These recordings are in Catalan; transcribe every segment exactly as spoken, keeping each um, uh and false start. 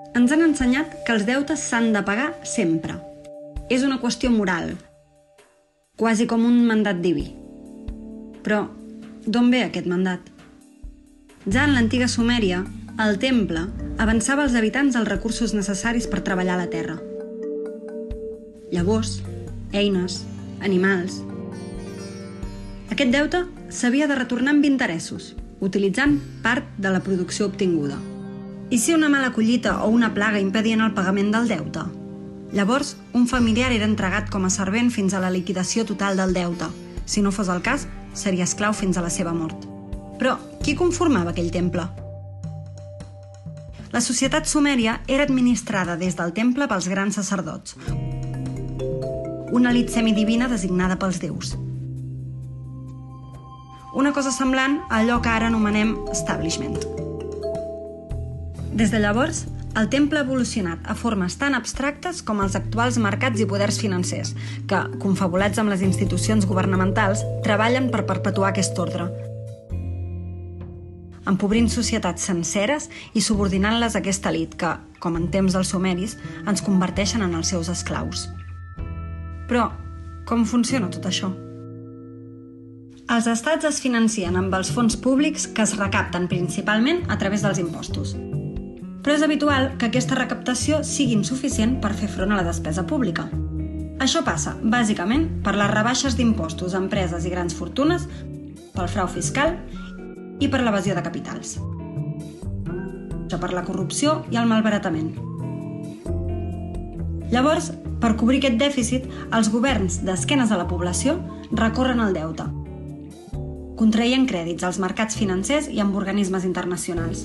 Ens han ensenyat que els deutes s'han de pagar sempre. És una qüestió moral, quasi com un mandat diví. Però d'on ve aquest mandat? Ja en l'antiga Sumèria, el temple avançava als habitants els recursos necessaris per treballar la terra. Llavors, eines, animals... Aquest deute s'havia de retornar amb interessos, utilitzant part de la producció obtinguda. I si una mala collita o una plaga impedien el pagament del deute? Llavors, un familiar era entregat com a servent fins a la liquidació total del deute. Si no fos el cas, seria esclau fins a la seva mort. Però qui conformava aquell temple? La societat sumèria era administrada des del temple pels grans sacerdots, una elit semidivina designada pels déus. Una cosa semblant a allò que ara anomenem establishment. Des de llavors, el temple ha evolucionat a formes tan abstractes com els actuals mercats i poders financers, que, confabulats amb les institucions governamentals, treballen per perpetuar aquest ordre, empobrint societats senceres i subordinant-les a aquesta elit que, com en temps dels sumeris, ens converteixen en els seus esclaus. Però, com funciona tot això? Els estats es financien amb els fons públics que es recapten principalment a través dels impostos. Però és habitual que aquesta recaptació sigui insuficient per fer front a la despesa pública. Això passa, bàsicament, per les rebaixes d'impostos a empreses i grans fortunes, pel frau fiscal i per l'evasió de capitals. Això per la corrupció i el malbaratament. Llavors, per cobrir aquest dèficit, els governs d'esquenes a la població recorren al deute, contraient crèdits als mercats financers i amb organismes internacionals.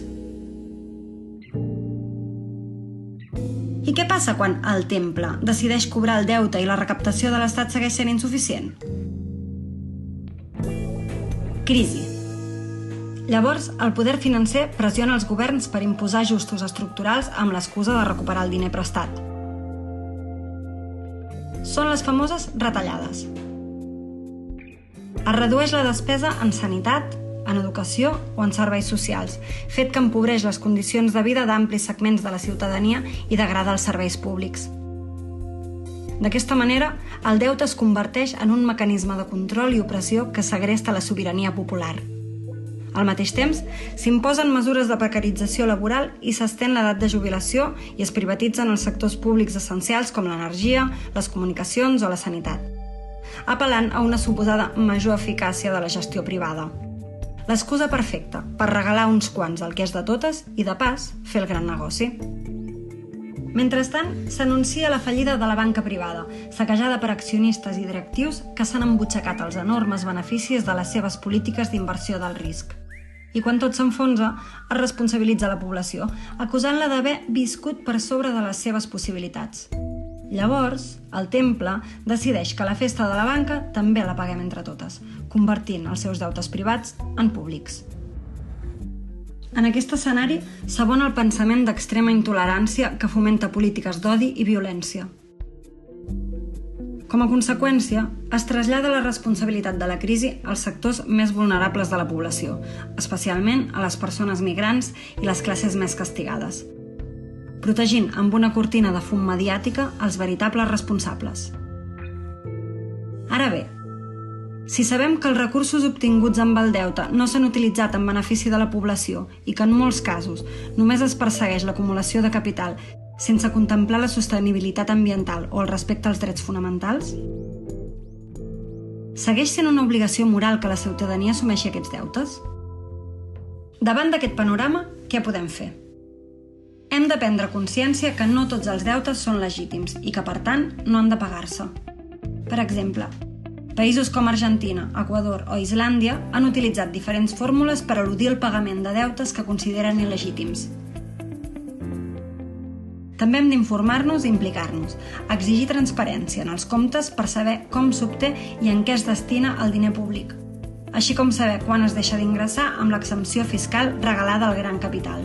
I què passa quan el temple decideix cobrar el deute i la recaptació de l'Estat segueix sent insuficient? Crisi. Llavors, el poder financer pressiona els governs per imposar ajustos estructurals amb l'excusa de recuperar el diner prestat. Són les famoses retallades. Es redueix la despesa en sanitat, en educació o en serveis socials, fet que empobreix les condicions de vida d'amplis segments de la ciutadania i degrada els serveis públics. D'aquesta manera, el deute es converteix en un mecanisme de control i opressió que segresta la sobirania popular. Al mateix temps, s'imposen mesures de precarització laboral i s'estén l'edat de jubilació i es privatitzen els sectors públics essencials com l'energia, les comunicacions o la sanitat, apel·lant a una suposada major eficàcia de la gestió privada. L'excusa perfecta per regalar uns quants el que és de totes i, de pas, fer el gran negoci. Mentrestant, s'anuncia la fallida de la banca privada, saquejada per accionistes i directius que s'han embutxacat els enormes beneficis de les seves polítiques d'inversió del risc. I quan tot s'enfonsa, es responsabilitza la població, acusant-la d'haver viscut per sobre de les seves possibilitats. Llavors, el temple decideix que la festa de la banca també la paguem entre totes, convertint els seus deutes privats en públics. En aquest escenari s'abona el pensament d'extrema intolerància que fomenta polítiques d'odi i violència. Com a conseqüència, es trasllada la responsabilitat de la crisi als sectors més vulnerables de la població, especialment a les persones migrants i les classes més castigades, protegint amb una cortina de fum mediàtica els veritables responsables. Ara bé, si sabem que els recursos obtinguts amb el deute no s'han utilitzat en benefici de la població i que en molts casos només es persegueix l'acumulació de capital sense contemplar la sostenibilitat ambiental o el respecte als drets fonamentals, segueix sent una obligació moral que la ciutadania assumeixi aquests deutes? Davant d'aquest panorama, què podem fer? Hem de prendre consciència que no tots els deutes són legítims i que, per tant, no han de pagar-se. Per exemple, països com Argentina, Equador o Islàndia han utilitzat diferents fórmules per eludir el pagament de deutes que consideren il·legítims. També hem d'informar-nos i implicar-nos, exigir transparència en els comptes per saber com s'obté i en què es destina el diner públic, així com saber quan es deixa d'ingressar amb l'exempció fiscal regalada al gran capital.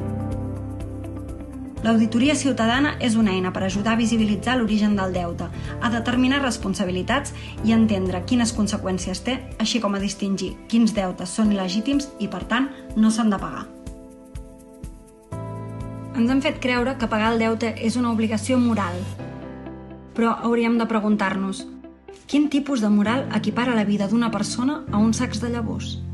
L'auditoria ciutadana és una eina per ajudar a visibilitzar l'origen del deute, a determinar responsabilitats i a entendre quines conseqüències té, així com a distingir quins deutes són il·legítims i, per tant, no s'han de pagar. Ens han fet creure que pagar el deute és una obligació moral. Però hauríem de preguntar-nos: quin tipus de moral equipara la vida d'una persona a uns sacs de llavors?